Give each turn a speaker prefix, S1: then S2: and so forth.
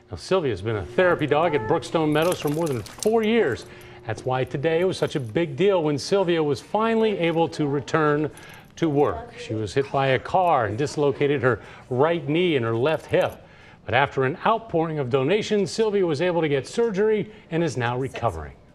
S1: Now, Sylvia's been a therapy dog at Brookestone Meadows for more than 4 years. That's why today it was such a big deal when Sylvia was finally able to return to work. She was hit by a car and dislocated her right knee and her left hip. But after an outpouring of donations, Sylvia was able to get surgery and is now recovering.